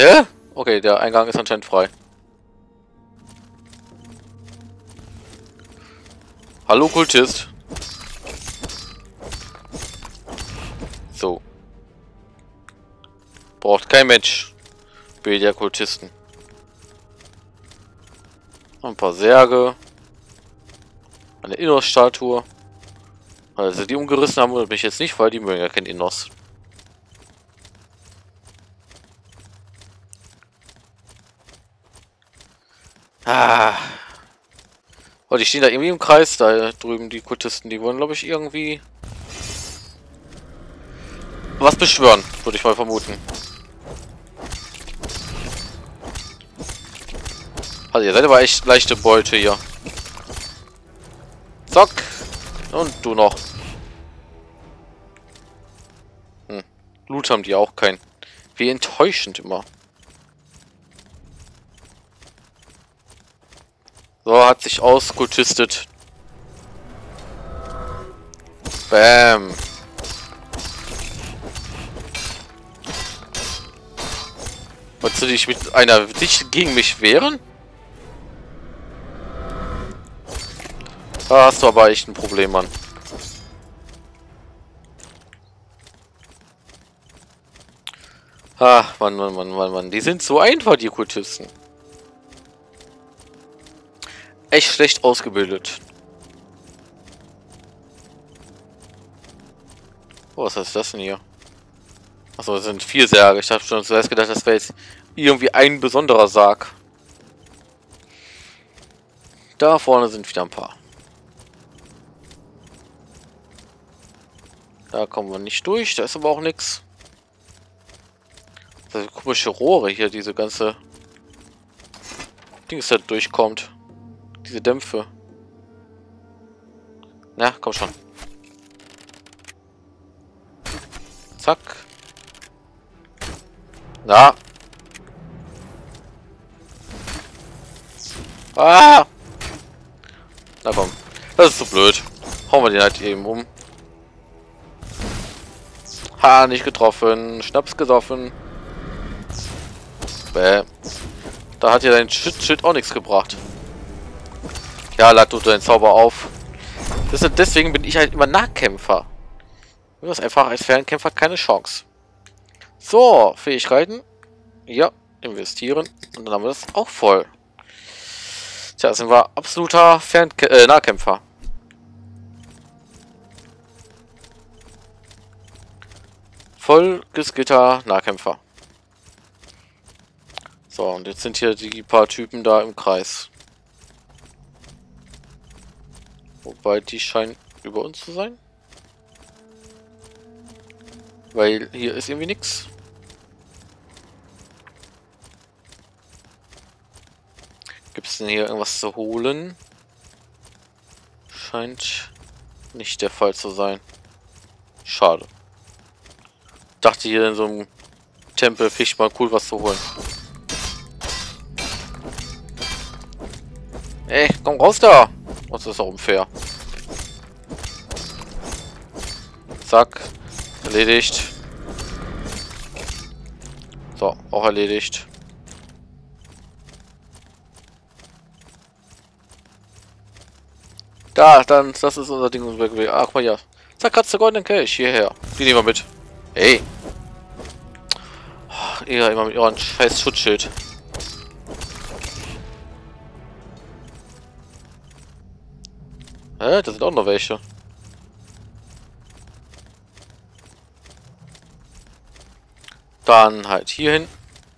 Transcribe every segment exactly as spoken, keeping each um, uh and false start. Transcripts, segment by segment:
Hä? Okay, der Eingang ist anscheinend frei. Hallo Kultist. So. Braucht kein Mensch. B der Kultisten. Ein paar Särge. Eine Innos-Statue. Also die umgerissen haben wir mich jetzt nicht, weil die mögen ja kein Innos. Ah. Oh, die stehen da irgendwie im Kreis, da drüben die Kultisten. Die wollen, glaube ich, irgendwie was beschwören, würde ich mal vermuten. Also ihr seid aber echt leichte Beute hier. Zack. Und du noch. Hm. Loot haben die auch keinen. Wie enttäuschend immer. So, hat sich auskultistet. Bam. Wolltest du dich mit einer dich gegen mich wehren? Da hast du aber echt ein Problem, Mann. Ah, Mann, Mann, Mann, Mann, Mann. Die sind so einfach, die Kultisten. Echt schlecht ausgebildet. Oh, was ist das denn hier? Achso, das sind vier Särge. Ich habe schon zuerst gedacht, das wäre jetzt irgendwie ein besonderer Sarg. Da vorne sind wieder ein paar. Da kommen wir nicht durch, da ist aber auch nichts. Das komische Rohre hier, diese ganze Dings da durchkommt. Diese Dämpfe. Na, komm schon. Zack. Na. Ah! Na komm. Das ist so blöd. Hauen wir den halt eben um. Ha, nicht getroffen. Schnaps gesoffen. Bäh. Da hat ja dein Shit-Shit auch nichts gebracht. Ja, lad du deinen Zauber auf. Das ist, deswegen bin ich halt immer Nahkämpfer. Du hast einfach als Fernkämpfer keine Chance. So, Fähigkeiten. Ja, investieren. Und dann haben wir das auch voll. Tja, sind wir absoluter Fernkä äh, Nahkämpfer. Vollgeskitter Nahkämpfer. So, und jetzt sind hier die paar Typen da im Kreis. Wobei, die scheinen über uns zu sein. Weil hier ist irgendwie nichts. Gibt es denn hier irgendwas zu holen? Scheint nicht der Fall zu sein. Schade. Dachte hier in so einem Tempel fisch mal cool was zu holen. Ey, komm raus da! Das ist auch unfair. Zack. Erledigt. So, auch erledigt. Da, dann, das ist unser Ding. Ach mal ja. Zack, hat's der goldenen Kelch. Hierher. Die nehmen wir mit. Ey. Ach, ihr immer mit eurem scheiß Schutzschild. Hä? Da sind auch noch welche. Dann halt hier hin.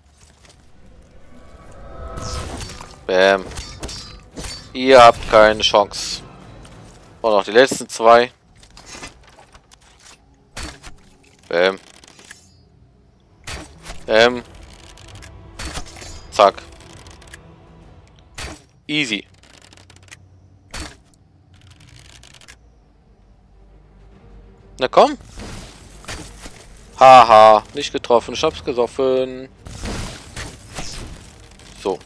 Bäm. Ihr habt keine Chance. Und noch die letzten zwei. Bäm. Bäm. Zack. Easy. Na komm. Haha, nicht getroffen, ich hab's gesoffen. So.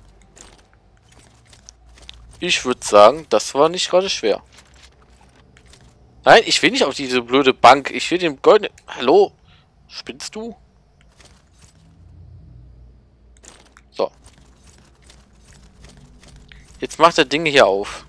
Ich würde sagen, das war nicht gerade schwer. Nein, ich will nicht auf diese blöde Bank. Ich will den goldenen... Hallo? Spinnst du? Jetzt macht er Dinge hier auf.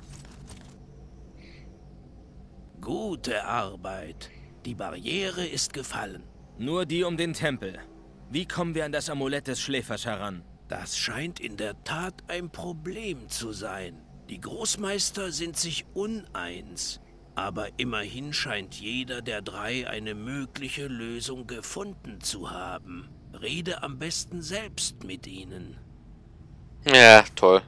Gute Arbeit. Die Barriere ist gefallen. Nur die um den Tempel. Wie kommen wir an das Amulett des Schläfers heran? Das scheint in der Tat ein Problem zu sein. Die Großmeister sind sich uneins. Aber immerhin scheint jeder der drei eine mögliche Lösung gefunden zu haben. Rede am besten selbst mit ihnen. Ja, toll.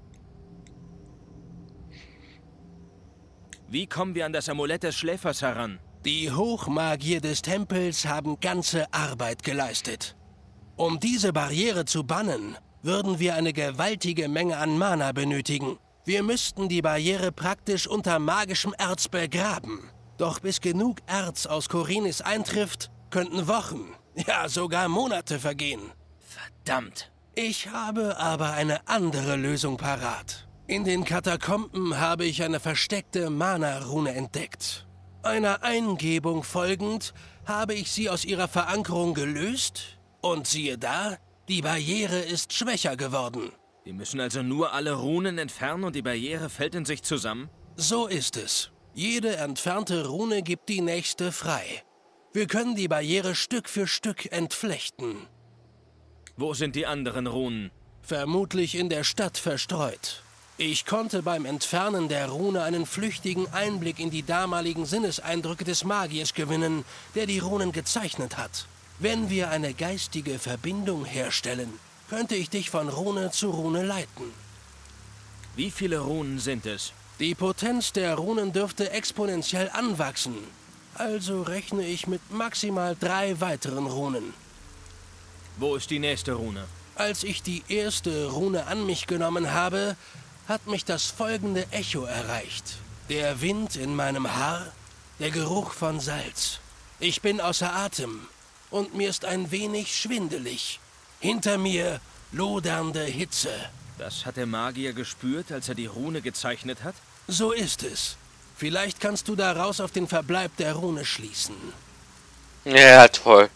Wie kommen wir an das Amulett des Schläfers heran? Die Hochmagier des Tempels haben ganze Arbeit geleistet. Um diese Barriere zu bannen, würden wir eine gewaltige Menge an Mana benötigen. Wir müssten die Barriere praktisch unter magischem Erz begraben. Doch bis genug Erz aus Khorinis eintrifft, könnten Wochen, ja sogar Monate vergehen. Verdammt! Ich habe aber eine andere Lösung parat. In den Katakomben habe ich eine versteckte Mana-Rune entdeckt. Einer Eingebung folgend habe ich sie aus ihrer Verankerung gelöst und siehe da, die Barriere ist schwächer geworden. Wir müssen also nur alle Runen entfernen und die Barriere fällt in sich zusammen? So ist es. Jede entfernte Rune gibt die nächste frei. Wir können die Barriere Stück für Stück entflechten. Wo sind die anderen Runen? Vermutlich in der Stadt verstreut. Ich konnte beim Entfernen der Rune einen flüchtigen Einblick in die damaligen Sinneseindrücke des Magiers gewinnen, der die Runen gezeichnet hat. Wenn wir eine geistige Verbindung herstellen, könnte ich dich von Rune zu Rune leiten. Wie viele Runen sind es? Die Potenz der Runen dürfte exponentiell anwachsen. Also rechne ich mit maximal drei weiteren Runen. Wo ist die nächste Rune? Als ich die erste Rune an mich genommen habe, hat mich das folgende Echo erreicht. Der Wind in meinem Haar, der Geruch von Salz. Ich bin außer Atem und mir ist ein wenig schwindelig. Hinter mir lodernde Hitze. Das hat der Magier gespürt, als er die Rune gezeichnet hat? So ist es. Vielleicht kannst du daraus auf den Verbleib der Rune schließen. Ja, toll.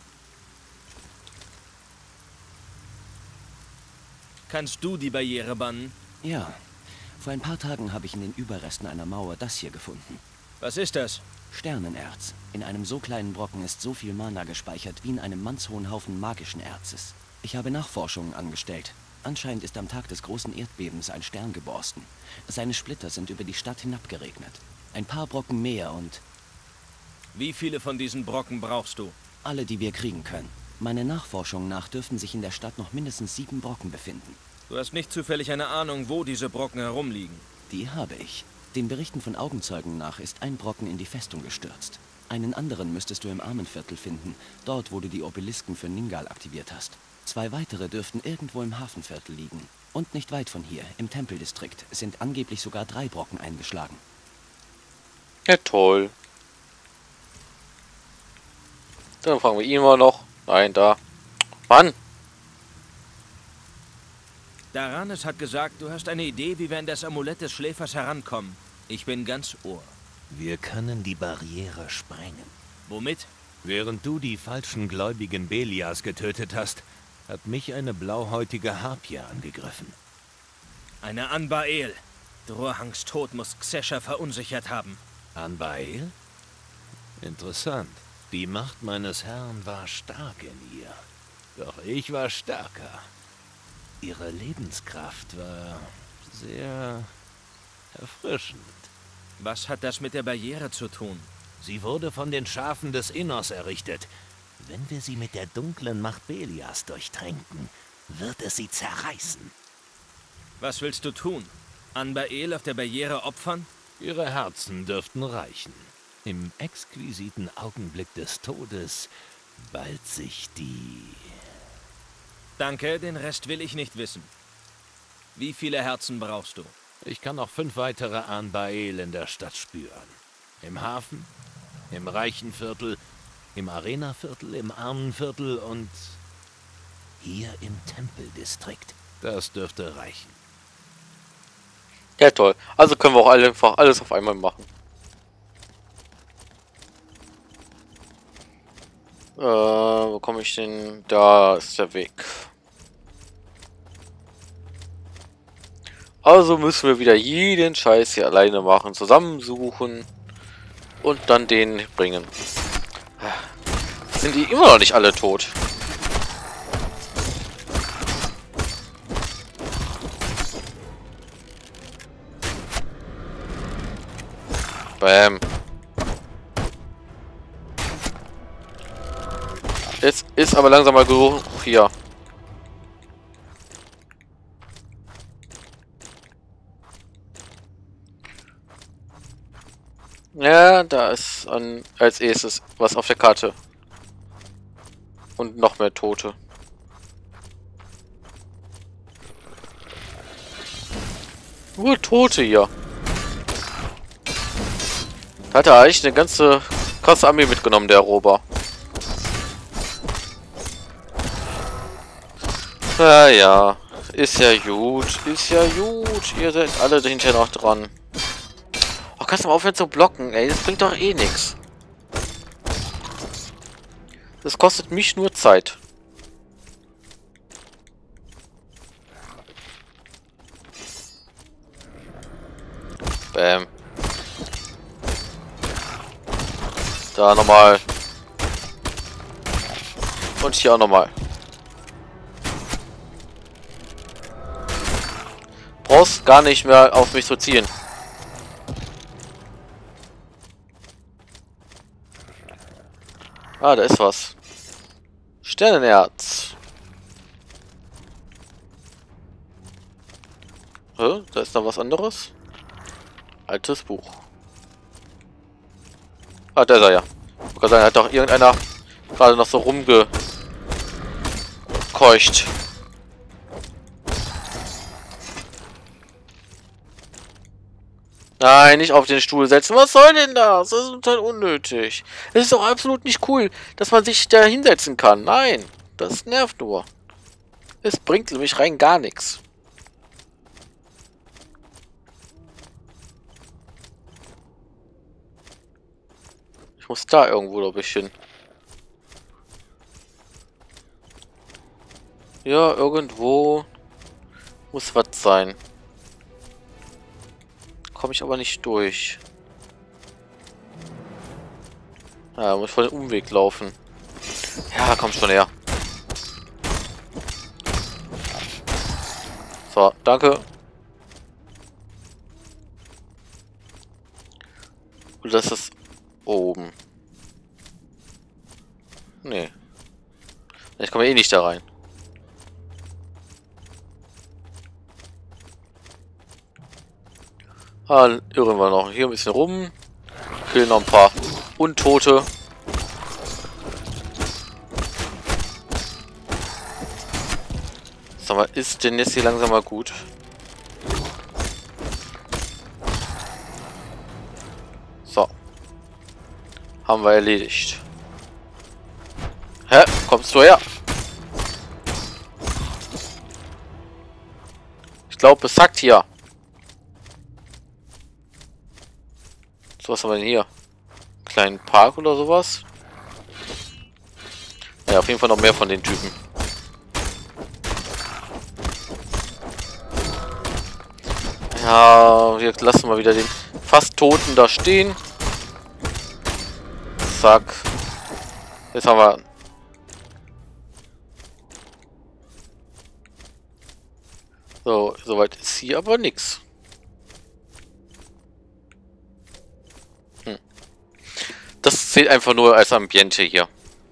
Kannst du die Barriere bannen? Ja. Vor ein paar Tagen habe ich in den Überresten einer Mauer das hier gefunden. Was ist das? Sternenerz. In einem so kleinen Brocken ist so viel Mana gespeichert wie in einem mannshohen Haufen magischen Erzes. Ich habe Nachforschungen angestellt. Anscheinend ist am Tag des großen Erdbebens ein Stern geborsten. Seine Splitter sind über die Stadt hinabgeregnet. Ein paar Brocken mehr und... Wie viele von diesen Brocken brauchst du? Alle, die wir kriegen können. Meiner Nachforschung nach dürften sich in der Stadt noch mindestens sieben Brocken befinden. Du hast nicht zufällig eine Ahnung, wo diese Brocken herumliegen? Die habe ich. Den Berichten von Augenzeugen nach ist ein Brocken in die Festung gestürzt. Einen anderen müsstest du im Armenviertel finden, dort, wo du die Obelisken für Ningal aktiviert hast. Zwei weitere dürften irgendwo im Hafenviertel liegen. Und nicht weit von hier, im Tempeldistrikt, sind angeblich sogar drei Brocken eingeschlagen. Ja, toll. Dann fragen wir ihn mal noch. Nein, da. Mann! Daranes hat gesagt, du hast eine Idee, wie wir an das Amulett des Schläfers herankommen. Ich bin ganz Ohr. Wir können die Barriere sprengen. Womit? Während du die falschen Gläubigen Belias getötet hast, hat mich eine blauhäutige Harpie angegriffen. Eine Anbael. Drohangs Tod muss Xesha verunsichert haben. Anbael? Interessant. Die Macht meines Herrn war stark in ihr. Doch ich war stärker. Ihre Lebenskraft war sehr erfrischend. Was hat das mit der Barriere zu tun? Sie wurde von den Schafen des Innos errichtet. Wenn wir sie mit der dunklen Macht Belias durchtränken, wird es sie zerreißen. Was willst du tun? Anbael auf der Barriere opfern? Ihre Herzen dürften reichen. Im exquisiten Augenblick des Todes ballt sich die... Danke, den Rest will ich nicht wissen. Wie viele Herzen brauchst du? Ich kann noch fünf weitere Anbael in der Stadt spüren. Im Hafen, im Reichenviertel, im Arenaviertel, im Armenviertel und hier im Tempeldistrikt. Das dürfte reichen. Ja, toll. Also können wir auch alle einfach alles auf einmal machen. Äh, wo komme ich denn? Da ist der Weg. Also müssen wir wieder jeden Scheiß hier alleine machen, zusammensuchen und dann den bringen. Sind die immer noch nicht alle tot? Bam. Jetzt ist aber langsam mal genug hier. Ja, da ist an, als erstes was auf der Karte. Und noch mehr Tote. Nur Tote hier. Da hat er eigentlich eine ganze krasse Armee mitgenommen, der Rober. Ja, ja. Ist ja gut. Ist ja gut. Ihr seid alle hinterher noch dran. Oh, kannst du mal aufhören zu blocken, ey. Das bringt doch eh nichts. Das kostet mich nur Zeit. Bam. Da nochmal. Und hier auch nochmal. Brauchst gar nicht mehr auf mich zu ziehen. Ah, da ist was. Sternenerz. Hä? Da ist noch was anderes. Altes Buch. Ah, da ist er ja. Ich kann sagen, hat doch irgendeiner gerade noch so rumgekeucht. Nein, nicht auf den Stuhl setzen. Was soll denn das? Das ist total unnötig. Es ist doch absolut nicht cool, dass man sich da hinsetzen kann. Nein, das nervt nur. Es bringt nämlich rein gar nichts. Ich muss da irgendwo, glaube ich, hin. Ja, irgendwo muss was sein. Komme ich aber nicht durch. Ja, muss vor den Umweg laufen. Ja, komm schon her. So, danke. Und das ist oben. Nee. Ich komme eh nicht da rein. Ah, irren wir noch. Hier ein bisschen rum. Killen noch ein paar Untote. Sag mal, ist denn jetzt hier langsam mal gut? So. Haben wir erledigt. Hä? Kommst du her? Ich glaube, es sagt hier. So, was haben wir denn hier? Kleinen Park oder sowas? Ja, auf jeden Fall noch mehr von den Typen. Ja, jetzt lassen wir wieder den fast Toten da stehen. Zack. Jetzt haben wir... So, soweit ist hier aber nichts. Hm. Das zählt einfach nur als Ambiente hier.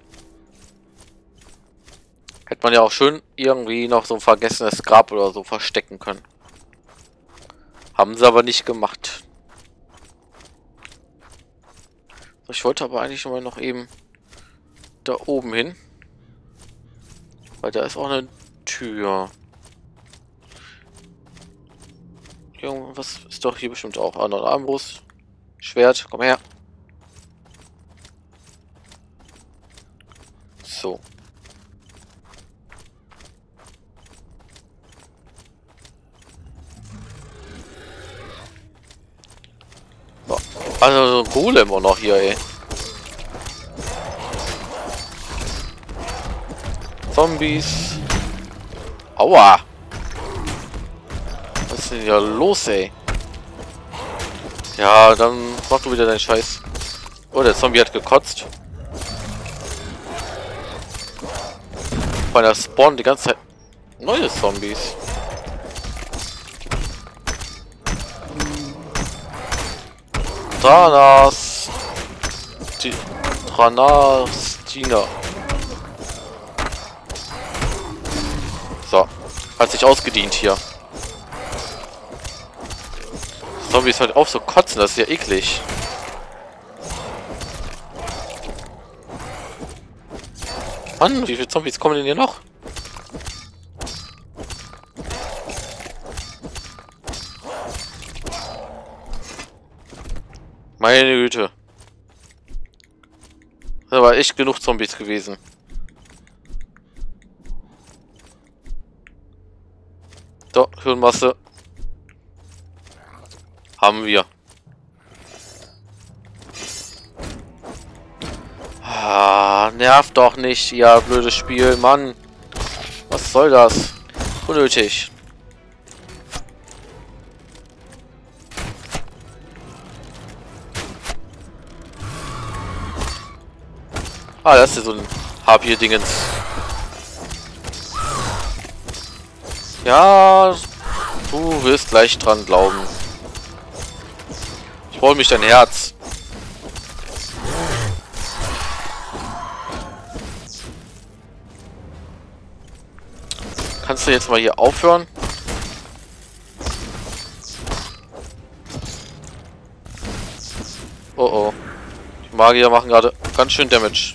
Hätte man ja auch schön irgendwie noch so ein vergessenes Grab oder so verstecken können. Haben sie aber nicht gemacht. So, ich wollte aber eigentlich schon mal noch eben da oben hin. Weil da ist auch eine Tür. Irgendwas ist doch hier bestimmt auch. Ah, noch ein Armbrust. Schwert, komm her. So. So. Also so ein Golem auch noch hier, ey. Zombies. Aua. Was ist denn hier los, ey? Ja, dann mach du wieder deinen Scheiß. Oh, der Zombie hat gekotzt. Weil da spawnen die ganze Zeit neue Zombies. Tranas. Die Tranastina. So. Hat sich ausgedient hier. Zombies halt auch so kotzen, das ist ja eklig. Mann, wie viele Zombies kommen denn hier noch? Meine Güte. Das war echt genug Zombies gewesen. So, Hirnmasse. Haben wir. Ah, nervt doch nicht, ja, blödes Spiel, Mann. Was soll das? Unnötig. Ah, das ist so ein Harpier-Dingens. Ja, du wirst gleich dran glauben. Ich hol mich dein Herz. Kannst du jetzt mal hier aufhören? Oh oh. Die Magier machen gerade ganz schön Damage.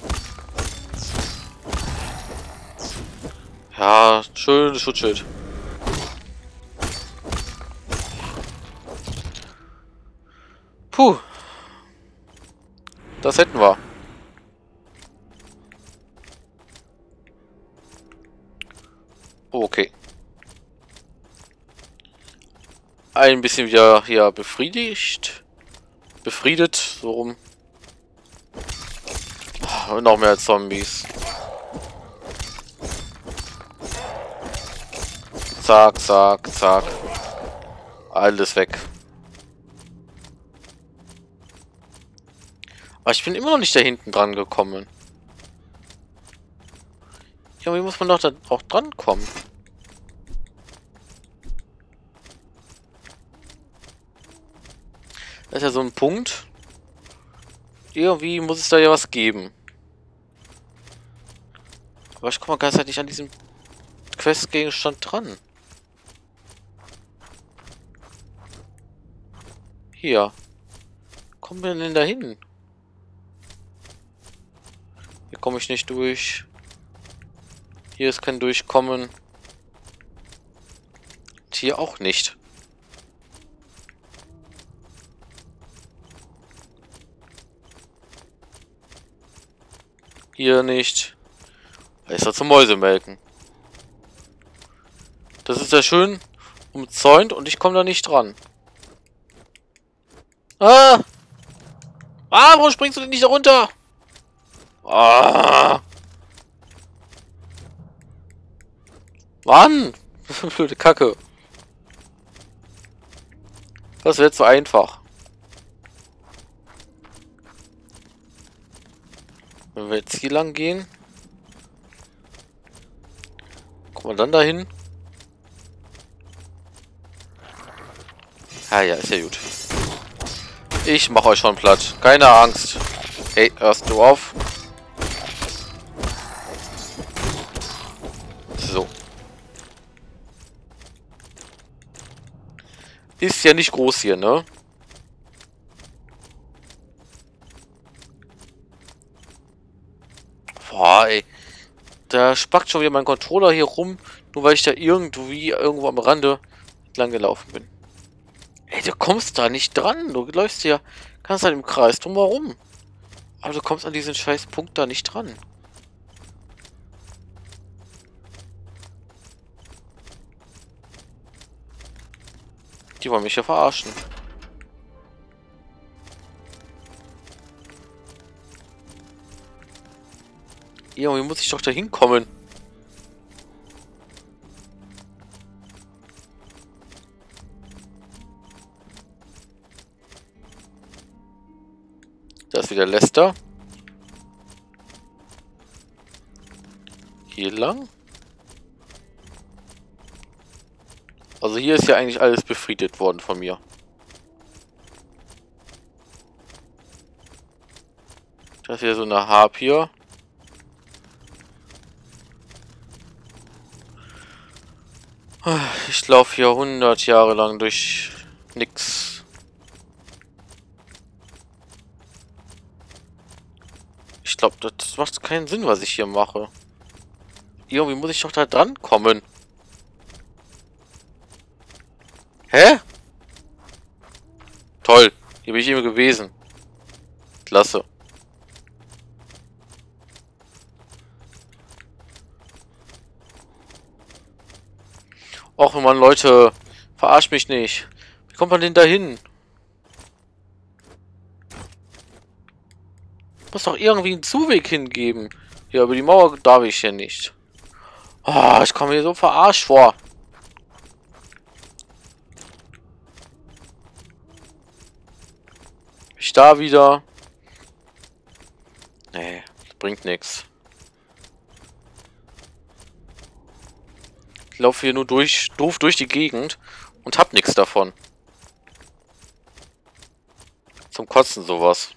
Ja, schönes Schutzschild. Puh. Das hätten wir. Okay. Ein bisschen wieder hier befriedigt. Befriedet, so rum. Und noch mehr Zombies. Zack, zack, zack. Alles weg. Aber ich bin immer noch nicht da hinten dran gekommen. Ja, wie muss man doch da auch dran kommen? Das ist ja so ein Punkt. Irgendwie muss es da ja was geben. Aber ich komme ganz halt nicht an diesem Questgegenstand dran. Hier. Kommen wir denn da hin? Hier komme ich nicht durch. Hier ist kein Durchkommen. Und hier auch nicht. Hier nicht. Da ist er zum Mäusemelken. Das ist ja schön umzäunt und ich komme da nicht dran. Ah! Ah, warum springst du denn nicht da runter? Ah! Mann! Blöde Kacke. Das wird so einfach. Wenn wir jetzt hier lang gehen. Kommen wir dann dahin? Ah ja, ist ja gut. Ich mache euch schon platt. Keine Angst. Hey, hörst du auf? So. Ist ja nicht groß hier, ne? Boah, ey. Da spackt schon wieder mein Controller hier rum, nur weil ich da irgendwie irgendwo am Rande entlang gelaufen bin. Ey, du kommst da nicht dran. Du läufst ja ganz halt im Kreis drumherum. Aber du kommst an diesen scheiß Punkt da nicht dran. Die wollen mich ja verarschen. Irgendwie muss ich doch da hinkommen. wieder Lester. Hier lang. Also hier ist ja eigentlich alles befriedet worden von mir. Das ist hier so eine Harpie. Ich laufe hier hundert Jahre lang durch nix. Ich glaube, das macht keinen Sinn, was ich hier mache. Irgendwie muss ich doch da dran kommen. Hä? Toll. Hier bin ich immer gewesen. Klasse. Och Mann, Leute. Verarsch mich nicht. Wie kommt man denn da hin? Muss doch irgendwie einen Zuweg hingeben. Ja, über die Mauer darf ich hier nicht. Oh, ich komme mir so verarscht vor. Ich da wieder. Nee, das bringt nichts. Ich laufe hier nur durch, doof durch die Gegend und hab nichts davon. Zum Kotzen sowas.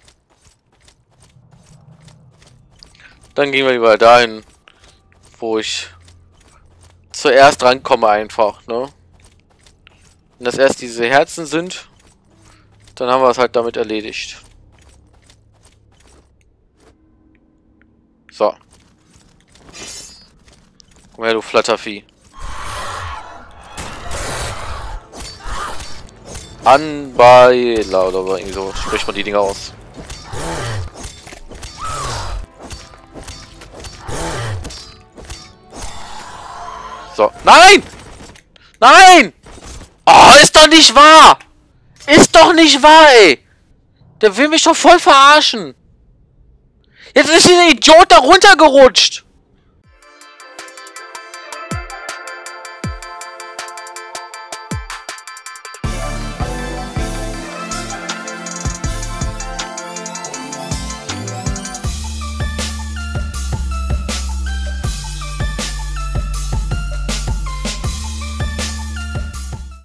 Dann gehen wir lieber dahin, wo ich zuerst rankomme einfach, ne? Wenn das erst diese Herzen sind, dann haben wir es halt damit erledigt. So. Komm her, du Flattervieh. Anbaela oder irgendwie so spricht man die Dinger aus. So. Nein! Nein! Oh, ist doch nicht wahr! Ist doch nicht wahr, ey! Der will mich doch voll verarschen! Jetzt ist dieser Idiot da runtergerutscht!